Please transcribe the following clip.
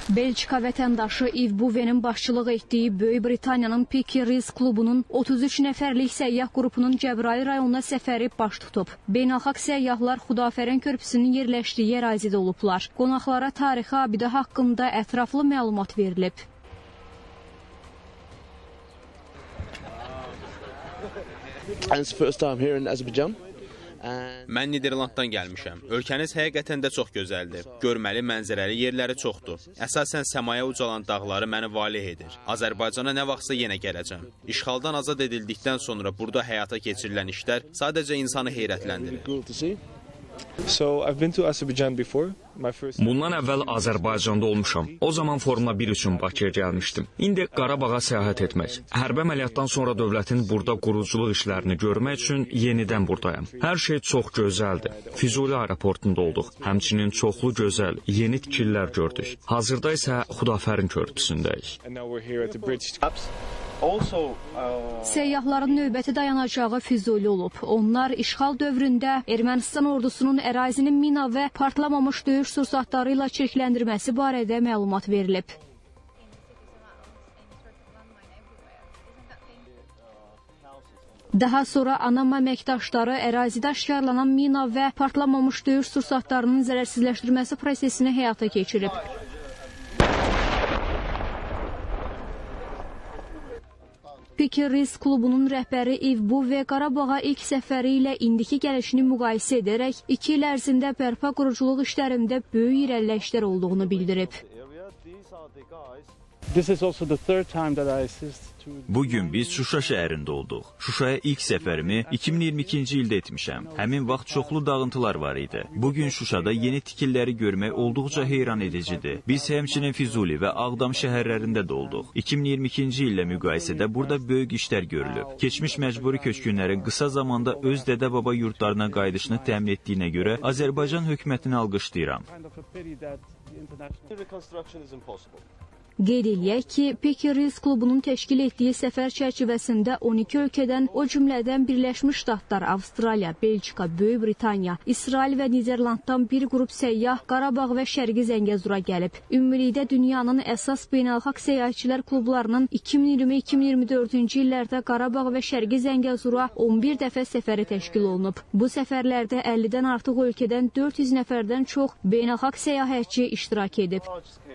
Belçika vətəndaşı Yves Bouvenin başçılıq etdiyi Böyük Britaniyanın Picky Race klubunun 33 nəfərlik səyyah qrupunun Cəbrayıl rayonuna səfəri baş tutub. Beynəlxalq səyyahlar Xudafərin körpüsünün yerləşdiyi ərazidə olublar. Qonaqlara tarixi abidə haqqında ətraflı məlumat verilib. Mən Niderlanddan gəlmişəm. Ölkəniz həqiqətən də çox gözəldir. Görməli, mənzərəli yerləri çoxdur. Əsasən səmaya ucalan dağları məni valeh edir. Azərbaycana nə vaxtsa yenə gələcəm. İşğaldan azad edildikdən sonra burada həyata keçirilən işlər sadəcə insanı heyrətləndirir. Bundan əvvəl Azərbaycanda olmuşam. O zaman Formula 1 üçün Bakıya gəlmişdim. İndi Qarabağa səyahət etmək, hərbi əməliyyatdan sonra dövlətin burada quruculuq işlərini görmək üçün yenidən buradayam. Hər şey çox gözəldir. Füzuli aeroportunda olduq. Həmçinin çoxlu gözəl, yeni tikililər gördük. Hazırda isə Xudafərin körpüsündəyik. Səyyahların növbəti dayanacağı Füzuli olub. Onlar işğal dövründə Ermənistan ordusunun ərazinin mina və partlamamış döyüş sursatları ilə çirkləndirməsi barədə məlumat verilib. Daha sonra ANAM əməkdaşları ərazidə aşkarlanan mina və partlamamış döyüş sursatlarının zərərsizləşdirməsi prosesini həyata keçirib. Picky Race klubunun rəhbəri Yves Bouve Qarabağa ilk səfəri ilə indiki gəlişini müqayisə edərək 2 il ərzində bərpa quruculuq işlərində böyük irəliləyişlər olduğunu bildirib. Bugün biz Şuşa şəhərində olduq. Şuşaya ilk səfərimi 2022-ci ildə etmişəm. Həmin vaxt çoxlu dağıntılar var idi. Bugün Şuşada yeni tikilləri görmək olduqca heyran edicidir. Biz həmçinin Füzuli və Ağdam şəhərlərində də olduq. 2022-ci illə müqayisədə burada böyük işlər görülüb. Keçmiş məcburi köçkünlərin qısa zamanda öz dədə-baba yurdlarına qayıdışını təmin etdiyinə görə Azərbaycan hökumətini alqışlayıram. Qeyd eləyək ki, Picky Race klubunun təşkil etdiyi səfər çərçivəsində 12 ölkədən, o cümlədən Birləşmiş Ştatlar, Avstraliya, Belçika, Böyük Britaniya, İsrail və Niderlanddan bir qrup səyyah Qarabağ və Şərqi Zəngəzura gəlib. Ümumilikdə dünyanın əsas beynəlxalq səyyahçılar klublarının 2020-2024-cü illərdə Qarabağ və Şərqi Zəngəzura 11 dəfə səfəri təşkil olunub. Bu səfərlərdə 50-dən artıq ölkədən 400 nəfərdən çox beynəlxalq səyyahətçi iştirak edib.